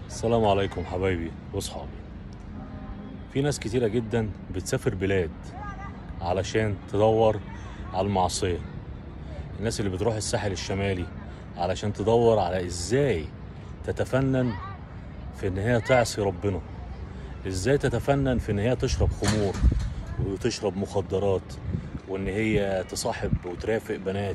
السلام عليكم حبايبي واصحابي. في ناس كتيرة جدا بتسافر بلاد علشان تدور على المعصية. الناس اللي بتروح الساحل الشمالي علشان تدور على ازاي تتفنن في ان هي تعصي ربنا، ازاي تتفنن في ان هي تشرب خمور وتشرب مخدرات وان هي تصاحب وترافق بنات.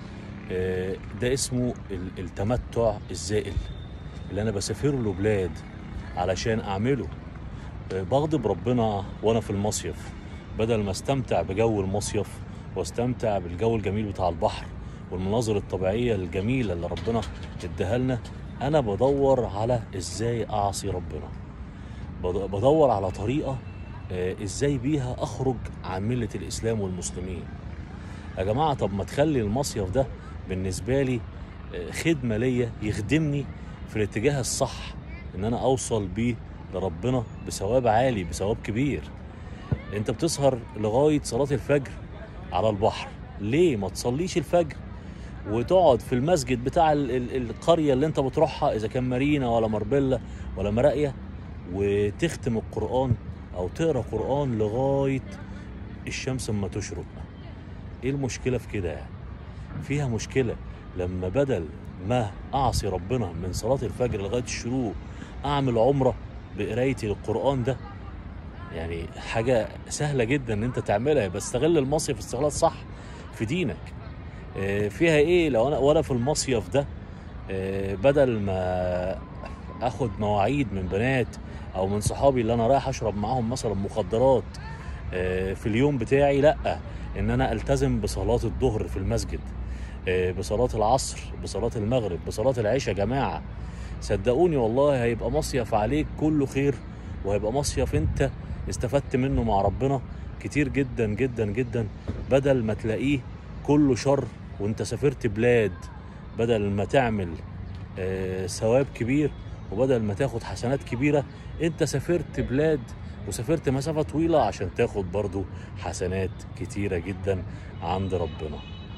ده اسمه التمتع الزائل اللي انا بسافر له بلاد علشان اعمله. بغضب ربنا وانا في المصيف، بدل ما استمتع بجو المصيف واستمتع بالجو الجميل بتاع البحر والمناظر الطبيعية الجميلة اللي ربنا اداها لنا، انا بدور على ازاي اعصي ربنا، بدور على طريقة ازاي بيها اخرج عن ملة الاسلام والمسلمين. يا جماعة طب ما تخلي المصيف ده بالنسبة لي خدمة ليا، يخدمني في الاتجاه الصح ان انا اوصل بيه لربنا بثواب عالي، بثواب كبير. انت بتسهر لغاية صلاة الفجر على البحر، ليه ما تصليش الفجر وتقعد في المسجد بتاع القرية اللي انت بتروحها، اذا كان مارينا ولا مربلة ولا مراقية، وتختم القرآن او تقرأ قرآن لغاية الشمس اما تشرق؟ ايه المشكلة في كده يعني؟ فيها مشكلة لما بدل ما اعصي ربنا من صلاة الفجر لغاية الشروق اعمل عمرة بقرايتي للقرآن ده؟ يعني حاجة سهلة جدا ان انت تعملها، بس استغل المصيف استغلال صح في دينك. فيها ايه لو وانا في المصيف ده بدل ما اخد مواعيد من بنات او من صحابي اللي انا رايح اشرب معاهم مثلا مخدرات في اليوم بتاعي، لا، ان انا التزم بصلاة الظهر في المسجد، بصلاة العصر، بصلاة المغرب، بصلاة العشاء جماعة. صدقوني والله هيبقى مصيف عليك كله خير، وهيبقى مصيف انت استفدت منه مع ربنا كتير جدا جدا جدا، بدل ما تلاقيه كله شر. وانت سافرت بلاد بدل ما تعمل ثواب كبير وبدل ما تاخد حسنات كبيرة، انت سافرت بلاد وسافرت مسافة طويلة عشان تاخد برضو حسنات كتيرة جدا عند ربنا.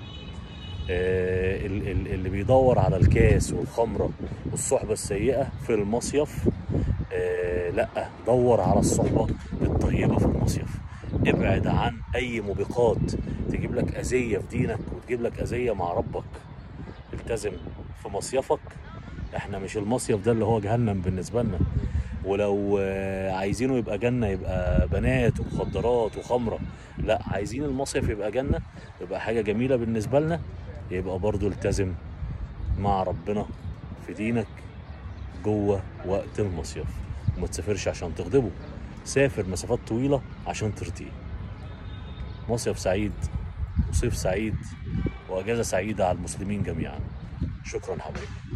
اللي بيدور على الكاس والخمرة والصحبة السيئة في المصيف، لا، دور على الصحبة الطيبة في المصيف. ابعد عن اي موبقات تجيب لك اذية في دينك وتجيب لك اذية مع ربك. التزم في مصيفك. احنا مش المصيف ده اللي هو جهنم بالنسبة لنا، ولو عايزينه يبقى جنة يبقى بنات ومخدرات وخمرة، لا، عايزين المصيف يبقى جنة، يبقى حاجة جميلة بالنسبة لنا، يبقى برضو التزم مع ربنا في دينك جوه وقت المصيف. وما تسافرش عشان تغضبه، سافر مسافات طويلة عشان ترضيه. مصيف سعيد وصيف سعيد وأجازة سعيدة على المسلمين جميعا. شكرا حبايبي.